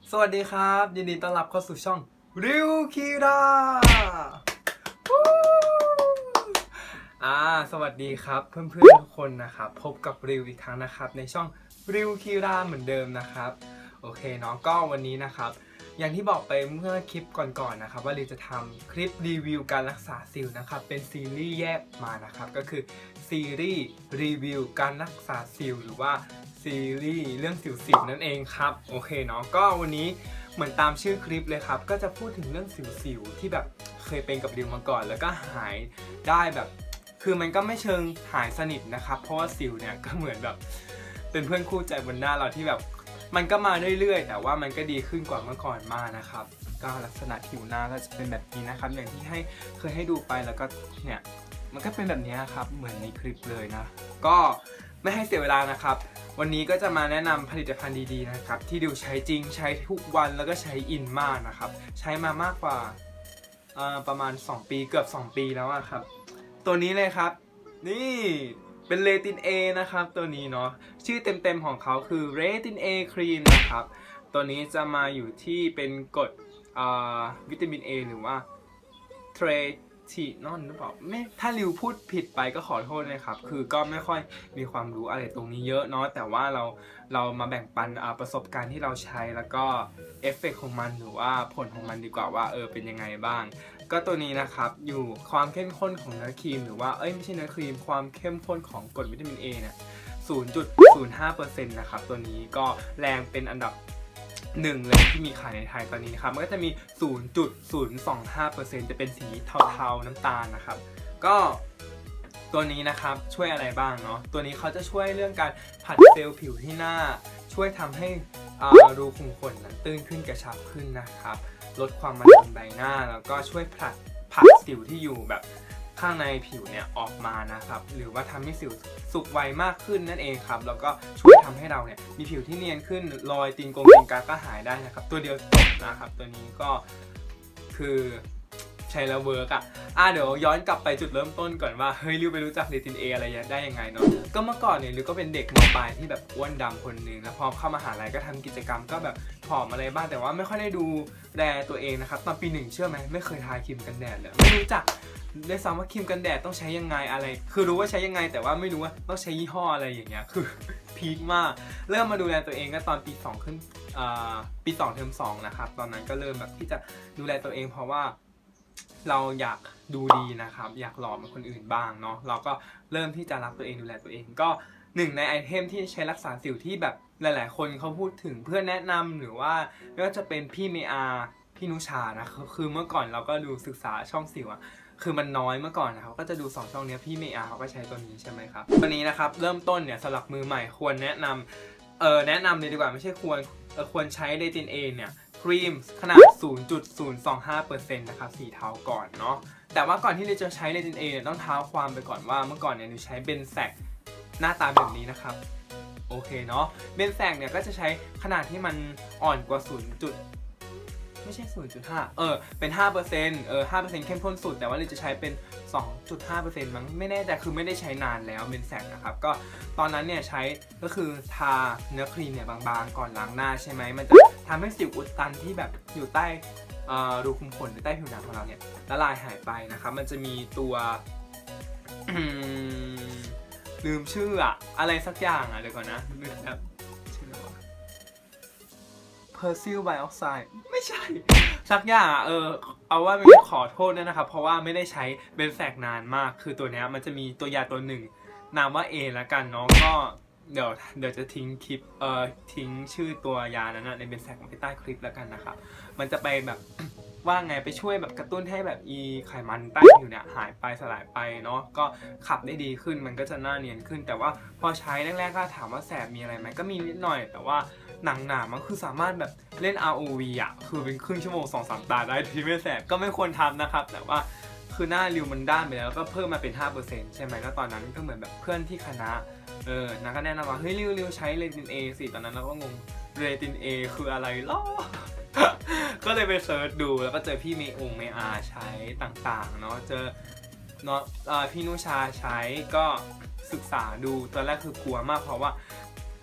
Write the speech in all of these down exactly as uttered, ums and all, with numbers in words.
สวัสดีครับยินดีต้อนรับเข้าสู่ช่องริวคิราอ่าสวัสดีครับเพื่อนๆทุกคนนะครับพบกับริวอีกครั้งนะครับในช่องริวคิราเหมือนเดิมนะครับโอเคเนาะก็วันนี้นะครับอย่างที่บอกไปเมื่อคลิปก่อนๆนะครับว่าริวจะทำคลิปรีวิวการรักษาสิวนะครับเป็นซีรีส์แยกมานะครับก็คือซีรีส์รีวิวการรักษาสิวหรือว่าซีรีส์เรื่องสิวๆนั่นเองครับโอเคเนาะก็วันนี้เหมือนตามชื่อคลิปเลยครับก็จะพูดถึงเรื่องสิวๆที่แบบเคยเป็นกับริวมาก่อนแล้วก็หายได้แบบคือมันก็ไม่เชิงหายสนิทนะครับเพราะว่าสิวเนี่ยก็เหมือนแบบเป็นเพื่อนคู่ใจบนหน้าเราที่แบบมันก็มาเรื่อยๆแต่ว่ามันก็ดีขึ้นกว่าเมื่อก่อนมากนะครับก็ลักษณะผิวหน้าก็จะเป็นแบบนี้นะครับอย่างที่ให้เคยให้ดูไปแล้วก็เนี่ยมันก็เป็นแบบนี้ครับเหมือนในคลิปเลยนะก็ไม่ให้เสียเวลานะครับวันนี้ก็จะมาแนะนำผลิตภัณฑ์ดีๆนะครับที่ดิวใช้จริงใช้ทุกวันแล้วก็ใช้อินมากนะครับใช้มามากกว่าประมาณสองปีเกือบสองปีแล้วครับตัวนี้เลยครับนี่เป็นเลติน A นะครับตัวนี้เนาะชื่อเต็มๆของเขาคือเลติน A ครีมนะครับตัวนี้จะมาอยู่ที่เป็นกรดวิตามิน A หรือว่าเทรทีนอนหรือเปล่าไม่ถ้าริวพูดผิดไปก็ขอโทษนะครับคือก็ไม่ค่อยมีความรู้อะไรตรงนี้เยอะเนาะแต่ว่าเราเรามาแบ่งปันประสบการณ์ที่เราใช้แล้วก็เอฟเฟกต์ของมันหรือว่าผลของมันดีกว่าว่าเออเป็นยังไงบ้างก็ตัวนี้นะครับอยู่ความเข้มข้นของเนื้อครีมหรือว่าเอ้ยไม่ใช่เนื้อครีมความเข้มข้นของกรดวิตามิน A เนี่ย ศูนย์จุดศูนย์ห้าเปอร์เซ็นต์ นะครับตัวนี้ก็แรงเป็นอันดับหนึ่งเลยที่มีขายในไทยตอนนี้นะครับมันก็จะมี ศูนย์จุดศูนย์สองห้าเปอร์เซ็นต์ จะเป็นสีเทาๆน้ำตาลนะครับก็ตัวนี้นะครับช่วยอะไรบ้างเนาะตัวนี้เขาจะช่วยเรื่องการผัดเซลล์ผิวที่หน้าช่วยทำให้รูขุมขนนั้นตื้นขึ้นกระชับขึ้นนะครับลดความมันบนใบหน้าแล้วก็ช่วยผลัดผัดสิวที่อยู่แบบข้างในผิวเนี่ยออกมานะครับหรือว่าทำให้สิวสุกไวมากขึ้นนั่นเองครับแล้วก็ช่วยทำให้เราเนี่ยมีผิวที่เนียนขึ้นรอยตีนกงตีนกาก็หายได้นะครับตัวเดียวจบนะครับตัวนี้ก็คือใช้แล้วเวิร์กอ่ะอ่ะเดี๋ยวย้อนกลับไปจุดเริ่มต้นก่อนว่าเฮ้ยริวไปรู้จักเลติน A อะไรได้ยังไงเนาะก็เมื่อก่อนเนี่ยริวก็เป็นเด็กม.ปลายที่แบบอ้วนดำคนหนึ่งแล้วพอเข้ามหาลัยก็ทำกิจกรรมก็แบบผอมอะไรบ้างแต่ว่าไม่ค่อยได้ดูแลตัวเองนะครับตอนปีหนึ่งเชื่อไหมไม่เคยทาครีมกันแดดเลยไม่รู้จักได้ซ้ำว่าครีมกันแดดต้องใช้ยังไงอะไรคือรู้ว่าใช้ยังไงแต่ว่าไม่รู้ว่าต้องใช้ยี่ห้ออะไรอย่างเงี้ยคือพีคมากเริ่มมาดูแลตัวเองก็ตอนปีสองขึ้นปีสองเทอมสองนะครับตอนนั้นก็เริ่มแบบที่จะดูแลตัวเองเพราะว่าเราอยากดูดีนะครับอยากหล่อเหมือนคนอื่นบ้างเนาะเราก็เริ่มที่จะรักตัวเองดูแลตัวเองก็หนึ่งในไอเทมที่ใช้รักษาสิวที่แบบหลายๆคนเขาพูดถึงเพื่อนแนะนำหรือว่าไม่ว่าจะเป็นพี่เมอาพี่นุชานะคือเมื่อก่อนเราก็ดูศึกษาช่องสิวอะคือมันน้อยเมื่อก่อนนะครับก็จะดูสองช่องนี้พี่เมอาเขาก็ใช้ตัวนี้ใช่ไหมครับวันนี้นะครับเริ่มต้นเนี่ยสำหรับมือใหม่ควรแนะนำเออแนะนำเลยดีกว่าไม่ใช่ควรเออควรใช้เลติน A เนี่ยครีมขนาด ศูนย์จุดศูนย์สองห้าเปอร์เซ็นต์ นะครับสีเทาก่อนเนาะแต่ว่าก่อนที่เราจะใช้เลติน A เนี่ยต้องเท้าความไปก่อนว่าเมื่อก่อนเนี่ยเราใช้เบนแซกหน้าตาแบบนี้นะครับโอเคเนาะเบนแซกเนี่ยก็จะใช้ขนาดที่มันอ่อนกว่า ศูนย์ไม่ใช่ ศูนย์จุดห้า เออเป็น ห้าเปอร์เซ็นต์ เออ ห้าเปอร์เซ็นต์ เข้มข้นสุดแต่ว่าเราจะใช้เป็น สองจุดห้าเปอร์เซ็นต์ มั้งไม่แน่ใจคือไม่ได้ใช้นานแล้วเบนแซกนะครับก็ตอนนั้นเนี่ยใช้ก็คือทาเนื้อครีมเนี่ยบางๆก่อนล้างหน้าใช่ไหมมันจะทำให้สิวอุดตันที่แบบอยู่ใต้รูขุมขนหรือใต้ผิวหนังของเราเนี่ยละลายหายไปนะครับมันจะมีตัวลืมชื่ออะอะไรสักอย่างอะเดี๋ยวก่อนนะลืมแบบเพอร์ซิลไบออกไซด์ไม่ใช่สักอย่างเออเอาว่าไม่ขอโทษด้วยนะครับเพราะว่าไม่ได้ใช้เบนแซกนานมากคือตัวนี้มันจะมีตัวยาตัวหนึ่งนามว่า A ละกันเนาะก็เดี๋ยวเดี๋ยวจะทิ้งคลิปเอ่อทิ้งชื่อตัวยานั้นนะในเบนแซกไว้ใต้คลิปแล้วกันนะครับมันจะไปแบบว่าไงไปช่วยแบบกระตุ้นให้แบบอีไขมันใต้ผิวเนี่ยหายไปสลายไปเนาะก็ขับได้ดีขึ้นมันก็จะหน้าเนียนขึ้นแต่ว่าพอใช้แรกๆก็ถามว่าแสบมีอะไรไหมก็มีนิดหน่อยแต่ว่าหนังหนามันคือสามารถแบบเล่น อาร์ โอ วี อ่ะคือเป็นครึ่งชั่วโมง สองสาม ตาได้ที่ไม่แสบก็ไม่ควรทำนะครับแต่ว่าคือหน้าริวมันด้านไปแล้วก็เพิ่มมาเป็น ห้าเปอร์เซ็นต์ ใช่ไหมแล้วตอนนั้นก็เหมือนแบบเพื่อนที่คณะเออนักก็แนะนำว่าเฮ้ยริวริวใช้เลติน A สิตอนนั้นเราก็งงเลติน A คืออะไรล่ะ ก็เลยไปเซิร์ชดูแล้วก็เจอพี่เมองเมอาใช้ต่างๆเนาะเจอเนาะพี่นุชาใช้ก็ศึกษาดูตอนแรกคือกลัวมากเพราะว่า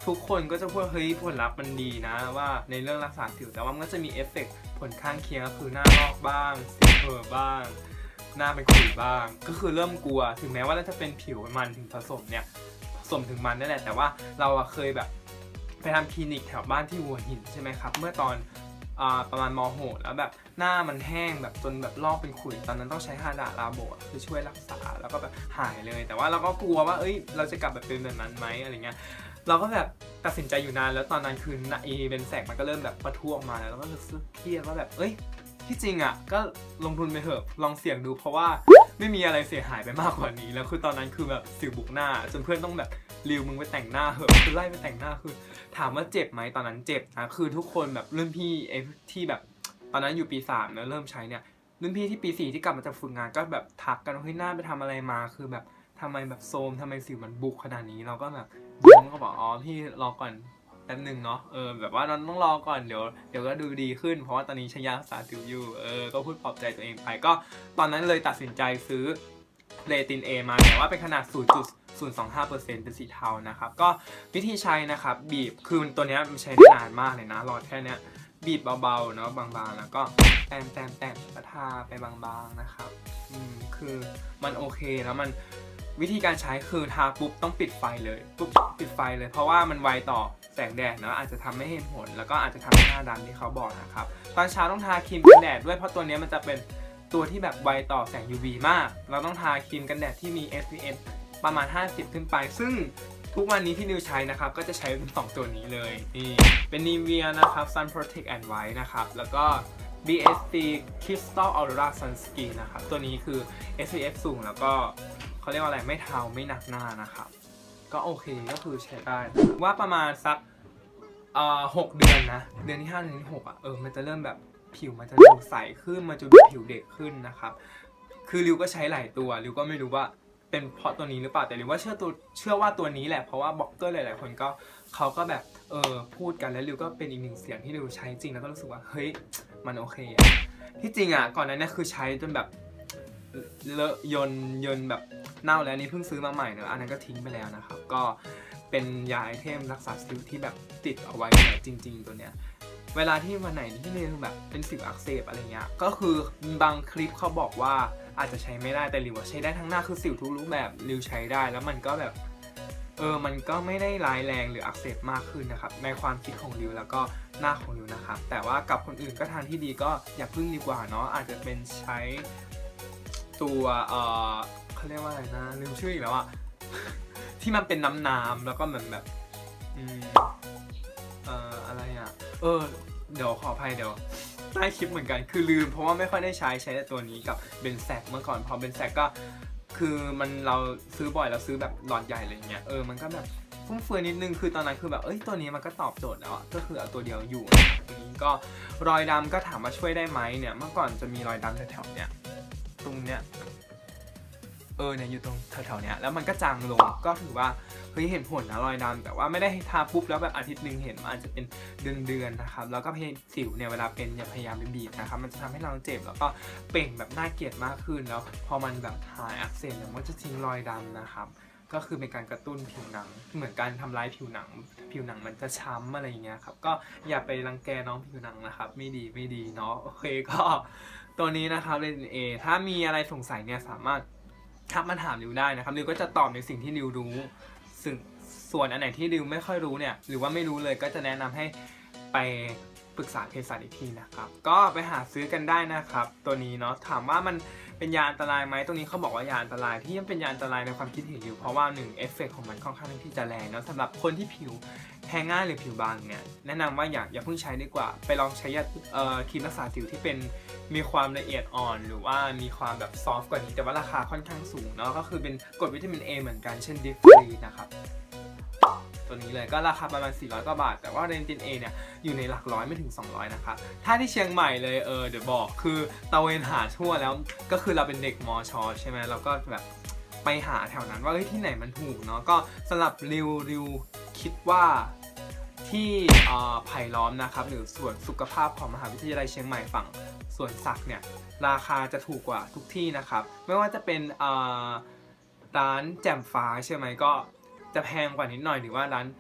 ทุกคนก็จะพูดเฮ้ยผลลัพธ์มันดีนะว่าในเรื่องรักษาสิวแต่ว่ามันก็จะมีเอฟเฟกต์ผลข้างเคียงก็คือหน้าลอกบ้างสิวเพิ่มบ้างหน้าเป็นขุ่นบ้างก็คือเริ่มกลัวถึงแม้ว่าเราจะเป็นผิวมันถึงผสมเนี่ยผสมถึงมันนั่นแหละแต่ว่าเราเคยแบบไปทำคลินิกแถวบ้านที่หัวหินใช่ไหมครับเมื่อตอนประมาณม.หกแล้วแบบหน้ามันแห้งแบบจนแบบลอกเป็นขุ่นตอนนั้นต้องใช้ฮาดาลาโบะคือช่วยรักษาแล้วก็แบบหายเลยแต่ว่าเราก็กลัวว่าเอ้ยเราจะกลับแบบเป็นแบบนั้นไหมอะไรเงี้ยเราก็แบบตัดสินใจอยู่นานแล้วตอนนั้นคืออีเป็นแสกมันก็เริ่มแบบปะทุออกมาแล้วก็รู้สึกเครียดว่าแบบเอ้ยที่จริงอ่ะก็ลงทุนไปเถอะลองเสี่ยงดูเพราะว่าไม่มีอะไรเสียหายไปมากกว่านี้แล้วคือตอนนั้นคือแบบสิวบุกหน้าจนเพื่อนต้องแบบริวมึงไปแต่งหน้าเหอะคือไล่ไปแต่งหน้าคือถามว่าเจ็บไหมตอนนั้นเจ็บนะคือทุกคนแบบรุ่นพี่ไอ้ที่แบบตอนนั้นอยู่ปีสามแล้วเริ่มใช้เนี่ยรุ่นพี่ที่ปีสี่ที่กลับมาจากฝึกงานก็แบบทักกันว่าเฮ้ยหน้าไปทำอะไรมาคือแบบทำไมแบบโซมทำไมสิวมันบุกขนาดนี้เราก็แบบยิ้มก็บอกอ๋อพี่รอก่อนแป๊บนึงเนาะเออแบบว่าเราต้องรอก่อนเดี๋ยวเดี๋ยวก็ดูดีขึ้นเพราะว่าตอนนี้ใช้ยารักษาสิวอยู่เออก็พูดปลอบใจตัวเองไปก็ตอนนั้นเลยตัดสินใจซื้อเลติน A มาแต่ว่าเป็นขนาด ศูนย์จุดศูนย์สองห้าเปอร์เซ็นต์ เป็นสีเทานะครับก็วิธีใช้นะครับบีบคือตัวนี้มันใช้ได้นานมากเลยนะหลอดแค่นี้บีบเบาๆเนาะบางๆแล้วก็แต้มแต้มแต้มประทาไปบางๆนะครับอืมคือมันโอเคแล้วมันวิธีการใช้คือทาปุ๊บต้องปิดไฟเลยปุ๊บปิดไฟเลยเพราะว่ามันไวต่อแสงแดดเนาะอาจจะทำให้เห็นผลแล้วก็อาจจะทำให้หน้าดำที่เขาบอกนะครับตอนเช้าต้องทาครีมกันแดดด้วยเพราะตัวนี้มันจะเป็นตัวที่แบบไวต่อแสง ยู วี มากเราต้องทาครีมกันแดดที่มี เอส พี เอฟ ประมาณห้าสิบขึ้นไปซึ่งทุกวันนี้ที่นิวใช้นะครับก็จะใช้เป็นสองตัวนี้เลยนี่เป็น Nivea นะครับ Sun Protect and White นะครับแล้วก็ บี เอส ซี Crystal Aurora Sunscreen นะครับตัวนี้คือ เอส พี เอฟ สูงแล้วก็เขาเรียกว่าอะไรไม่เทาไม่หนักหน้านะครับก็โอเคก็คือใช้ได้ว่าประมาณสักเอ่อหกเดือนนะเดือนที่ห้าเดือนที่หกอ่ะเออมันจะเริ่มแบบผิวมันจะดูใสขึ้นมาจนผิวเด็กขึ้นนะครับคือริวก็ใช้หลายตัวริวก็ไม่รู้ว่าเป็นเพราะตัวนี้หรือเปล่าแต่ริวว่าเชื่อตัวเชื่อว่าตัวนี้แหละเพราะว่าบล็อกเกอร์หลายๆคนก็เขาก็แบบเออพูดกันแล้วริวก็เป็นอีกหนึ่งเสียงที่ริวใช้จริงแล้วก็รู้สึกว่าเฮ้ยมันโอเคที่จริงอ่ะก่อนนั้นเนี่ยคือใช้จนแบบเลอะยนยนแบบเน่าแล้วนี่เพิ่งซื้อมาใหม่เนอะอันนั้นก็ทิ้งไปแล้วนะครับก็เป็นยาไอเทมรักษาสิวที่แบบติดเอาไว้เนี่ยจริงๆตัวเนี้ยเวลาที่วันไหนที่ริวแบบเป็นสิวอักเสบอะไรเงี้ยก็คือบางคลิปเขาบอกว่าอาจจะใช้ไม่ได้แต่ริวใช้ได้ทั้งหน้าคือสิวทุกรูปแบบริวใช้ได้แล้วมันก็แบบเออมันก็ไม่ได้ร้ายแรงหรืออักเสบมากขึ้นนะครับในความคิดของริวแล้วก็หน้าของริวนะครับแต่ว่ากับคนอื่นก็ทางที่ดีก็อย่าพึ่งดีกว่าเนาะอาจจะเป็นใช้ตัวเออเขาเรียกว่าอะไรนะลืมชื่ออีกแล้วอะ ที่มันเป็นน้ำๆแล้วก็เหมือนแบบอืมเอ่ออะไรอะเออเดี๋ยวขออภัยเดี๋ยวใต้คลิปเหมือนกันคือลืมเพราะว่าไม่ค่อยได้ใช้ใช้แต่ตัวนี้กับเบนแซกเมื่อก่อนพอเบนแซกก็คือมันเราซื้อบ่อยเราซื้อแบบหลอดใหญ่อะไรเงี้ยเออมันก็แบบฟุ่มเฟือยนิดนึงคือตอนนั้นคือแบบเอ้ยตัวนี้มันก็ตอบโจทย์แล้วก็คือเอาตัวเดียวอยู่ทีนี้ก็รอยดำก็ถามว่าช่วยได้ไหมเนี่ยเมื่อก่อนจะมีรอยดำแถวๆเนี้ยตรงเนี้ยเออเนี่ยอยู่ตรงแถวๆเนี้ยแล้วมันก็จางลงก็ถือว่าเฮ้ยเห็นผลนะรอยดำแต่ว่าไม่ได้ทาปุ๊บแล้วแบบอาทิตย์นึงเห็นมันอาจจะเป็นเดือนๆนะครับแล้วก็พยายามสิวเนี่ยเวลาเป็นอย่าพยายามไปบีบนะครับมันจะทำให้เราเจ็บแล้วก็เปล่งแบบน่าเกลียดมากขึ้นแล้วพอมันแบบหายอักเสบเนี่ยมันจะทิ้งรอยดำนะครับก็คือเป็นการกระตุ้นผิวหนังเหมือนการทำร้ายผิวหนังผิวหนังมันจะช้ำอะไรอย่างเงี้ยครับก็อย่าไปรังแกน้องผิวหนังนะครับไม่ดีไม่ดีเนาะโอเคก็ตัวนี้นะครับเลนเอถ้ามีอะไรสงสัยเนี่ยสามารถทักมาถามริวได้นะครับริวก็จะตอบในสิ่งที่ริวรู้ซึ่งส่วนอันไหนที่ริวไม่ค่อยรู้เนี่ยหรือว่าไม่รู้เลยก็จะแนะนำให้ไปปรึกษาเภสัชอีกทีนะครับก็ไปหาซื้อกันได้นะครับตัวนี้เนาะถามว่ามันเป็นยาอันตรายไหมตรงนี้เขาบอกว่ายาอันตรายที่ยังเป็นยาอันตรายในความคิดเห็นริวเพราะว่าหนึ่งเอฟเฟกต์ของมันค่อนข้างที่จะแรงเนาะสำหรับคนที่ผิวแพ้ง่ายหรือผิวบางเนี่ยแนะนำว่าอย่าอย่าเพิ่งใช้ดีกว่าไปลองใช้ยาเอ่อครีมรักษาสิวที่เป็นมีความละเอียดอ่อนหรือว่ามีความแบบซอฟต์กว่านี้แต่ว่าราคาค่อนข้างสูงเนาะก็คือเป็นกรดวิตามิน A เหมือนกันเช่นดิฟรีนะครับตัวนี้เลยก็ราคาประมาณสี่ร้อยกว่าบาทแต่ว่าเรนติน A เนี่ยอยู่ในหลักร้อยไม่ถึงสองร้อยนะครับถ้าที่เชียงใหม่เลยเออเดี๋ยวบอกคือตะเวนหาทั่วแล้วก็คือเราเป็นเด็กมอชอใช่ไหมเราก็แบบไปหาแถวนั้นว่าเฮ้ยที่ไหนมันถูกเนาะก็สำหรับริวริวคิดว่าที่ไผ่ล้อมนะครับหรือส่วนสุขภาพของมหาวิทยาลัยเชียงใหม่ฝั่งสวนสักเนี่ยราคาจะถูกกว่าทุกที่นะครับไม่ว่าจะเป็นร้านแจ่มฟ้าใช่ไหมก็จะแพงกว่านิดหน่อยหรือว่าร้าน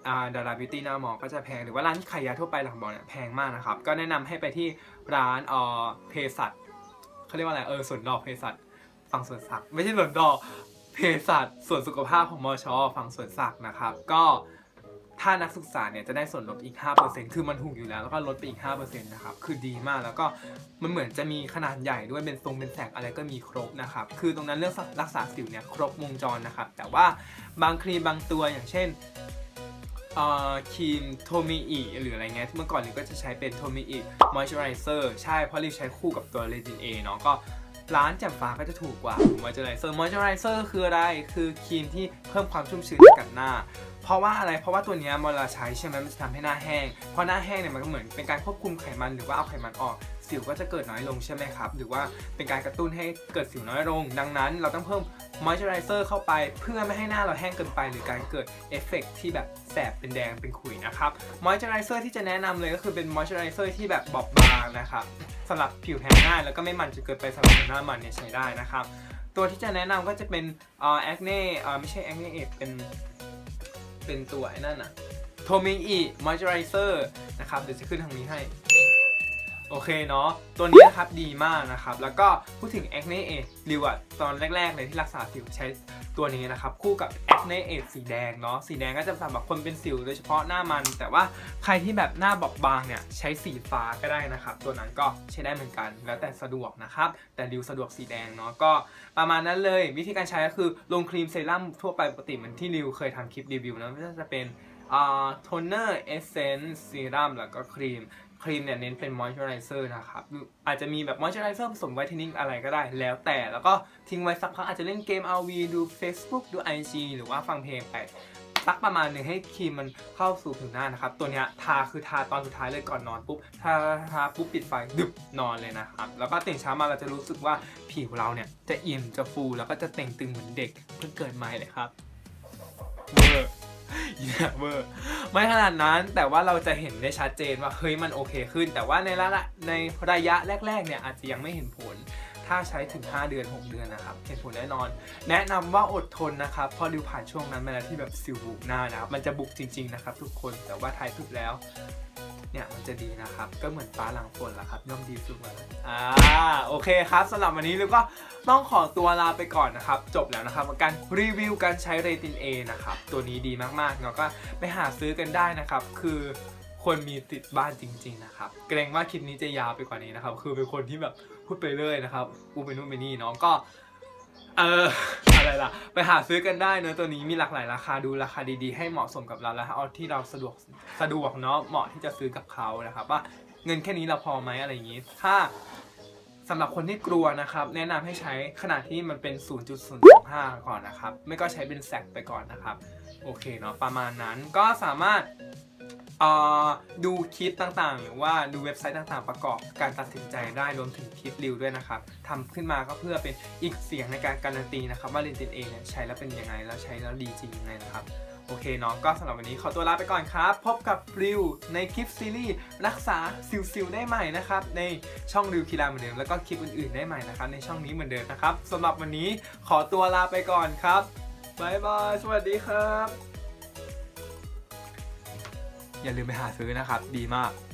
ดาราบิวตี้หน้ามอก็จะแพงหรือว่าร้านขายยาทั่วไปหลังมอเนี่ยแพงมากนะครับก็แนะนำให้ไปที่ร้านเอ่อเภสัชเขาเรียกว่าอะไรเออสวนดอกเภสัชฝั่งสวนสักไม่ใช่สวนดอกเภสัชส่วนสุขภาพของมชฝั่งสวนสักนะครับก็ถ้านักศึกษาเนี่ยจะได้ส่วนลดอีก ห้าเปอร์เซ็นต์ คือมันถูกอยู่แล้วแล้วก็ลดไปอีก ห้าเปอร์เซ็นต์ นะครับคือดีมากแล้วก็มันเหมือนจะมีขนาดใหญ่ด้วยเป็นทรงเป็นแสกอะไรก็มีครบนะครับคือตรงนั้นเรื่องรักษาสิวเนี่ยครบวงจรนะครับแต่ว่าบางครีมบางตัวอย่างเช่นครีมโทมิอิหรืออะไรเงี้ยเมื่อก่อนลิวก็จะใช้เป็นโทมิอิมอยเจอไรเซอร์ใช่เพราะลิวใช้คู่กับตัวเรจินเอเนาะก็ร้านแจ่มฟ้าก็จะถูกกว่ามอยเจอไรเซอร์มอยเจอไรเซอร์คืออะไรคือครีมที่เพิ่มความชุ่มชื้นให้กับหน้าเพราะว่าอะไรเพราะว่าตัวนี้เวลาใช้ใช่ไหมมันจะทำให้หน้าแห้งพอหน้าแห้งเนี่ยมันก็เหมือนเป็นการควบคุมไขมันหรือว่าเอาไขมันออกสิวก็จะเกิดน้อยลงใช่ไหมครับหรือว่าเป็นการกระตุ้นให้เกิดสิวน้อยลงดังนั้นเราต้องเพิ่มมอยเจอไรเซอร์เข้าไปเพื่อไม่ให้หน้าเราแห้งเกินไปหรือการเกิดเอฟเฟกต์ที่แบบแสบเป็นแดงเป็นขุยนะครับมอยเจอไรเซอร์ที่จะแนะนำเลยก็คือเป็นมอยเจอไรเซอร์ที่แบบบอบบางนะครับสำหรับผิวแพ้ง่ายแล้วก็ไม่มันจนเกินไปสำหรับหน้ามันเนี่ยใช้ได้นะครับตัวที่จะแนะนำก็จะเป็นเอ่อแอคเน่เอ่อไม่ใช่แอคเน่เอเป็นเป็นตัวไอ้นั่นอะโทมิอิมอยเจอไรเซอร์นะครับเดี๋ยวจะขึ้นทางนี้ให้โอเคเนาะตัวนี้นะครับดีมากนะครับแล้วก็พูดถึงแอคเน่เอริวอะตอนแรกๆเลยที่รักษาสิวใช้ตัวนี้นะครับคู่กับแอคเน่เอสีแดงเนาะสีแดงก็จะสำหรับคนเป็นสิวโดยเฉพาะหน้ามันแต่ว่าใครที่แบบหน้าบอบบางเนี่ยใช้สีฟ้าก็ได้นะครับตัวนั้นก็ใช้ได้เหมือนกันแล้วแต่สะดวกนะครับแต่ริวสะดวกสีแดงเนาะก็ประมาณนั้นเลยวิธีการใช้ก็คือลงครีมเซรั่มทั่วไปปกติเหมือนที่ริวเคยทำคลิปรีวิวนะก็จะเป็นโทนเนอร์เอเซนส์ซีรั่มแล้วก็ครีมครีมเนี่ยเน้นเป็นมอยเจอไรเซอร์นะครับอาจจะมีแบบมอยเจอไรเซอร์ผสมไวท์เทนนิ่งอะไรก็ได้แล้วแต่แล้วก็ทิ้งไว้สักพักอาจจะเล่นเกม อาร์ วี ดู Facebook ดู ไอ จี หรือว่าฟังเพลงไปสักประมาณหนึ่งให้ครีมมันเข้าสู่ผิวหน้านะครับตัวเนี้ยทาคือทาตอนสุดท้ายเลยก่อนนอนปุ๊บทาทาปุ๊บปิดไฟดึบนอนเลยนะครับแล้วก็ตื่นเช้ามาเราจะรู้สึกว่าผิวเราเนี่ยจะอิ่มจะฟูแล้วก็จะเต่งตึงเหมือนเด็กเพิ่งเกิดใหม่เลยครับเวอร์เนี่ยเวอร์ไม่ขนาดนั้นแต่ว่าเราจะเห็นได้ชัดเจนว่าเฮ้ยมันโอเคขึ้นแต่ว่าในระยะในระยะแรกๆเนี่ยอาจจะยังไม่เห็นผลถ้าใช้ถึงห้าเดือนหกเดือนนะครับเห็นผลแน่นอนแนะนำว่าอดทนนะครับเพราะริวผ่านช่วงนั้นมาแล้วที่แบบสิวบุกหน้านะครับมันจะบุกจริงๆนะครับทุกคนแต่ว่าท้ายสุดแล้วเนี่ยมันจะดีนะครับก็เหมือนฟ้าหลังฝนแหละครับย่อมดีสุดเลยอ่าโอเคครับสำหรับวันนี้ริวก็ต้องขอตัวลาไปก่อนนะครับจบแล้วนะครับกับการรีวิวการใช้เรติน A นะครับตัวนี้ดีมากๆเนาะก็ไปหาซื้อกันได้นะครับคือคนมีติดบ้านจริงๆนะครับเกรงว่าคลิปนี้จะยาวไปกว่านี้นะครับคือเป็นคนที่แบบพูดไปเรื่อยนะครับพูดไปนู่นไปนี่เนาะก็เอออะไรล่ะไปหาซื้อกันได้เนอะตัวนี้มีหลากหลายราคาดูราคาดีๆให้เหมาะสมกับเราแล้วเอาที่เราสะดวกสะดวกเนาะเหมาะที่จะซื้อกับเขานะครับว่าเงินแค่นี้เราพอไหมอะไรอย่างนี้ถ้าสำหรับคนที่กลัวนะครับแนะนำให้ใช้ขนาดที่มันเป็น ศูนย์จุดศูนย์สองห้า ก่อนนะครับไม่ก็ใช้เป็นแซกไปก่อนนะครับโอเคเนาะประมาณนั้นก็สามารถดูคลิปต่างๆหรือว่าดูเว็บไซต์ต่างๆประกอบการตัดสินใจได้รวมถึงคลิปรีวิวด้วยนะครับทำขึ้นมาก็เพื่อเป็นอีกเสียงในการการันตีนะครับว่าเรนตินเอเนี่ยใช้แล้วเป็นยังไงแล้วใช้แล้วดีจริงยังไงนะครับโอเคเนาะก็สำหรับวันนี้ขอตัวลาไปก่อนครับพบกับริวในคลิปซีรีส์รักษาสิวๆได้ใหม่นะครับในช่องริวกีฬาเหมือนเดิมแล้วก็คลิปอื่นๆได้ใหม่นะครับในช่องนี้เหมือนเดิมนะครับสำหรับวันนี้ขอตัวลาไปก่อนครับบ๊ายบายสวัสดีครับอย่าลืมไปหาซื้อนะครับดีมาก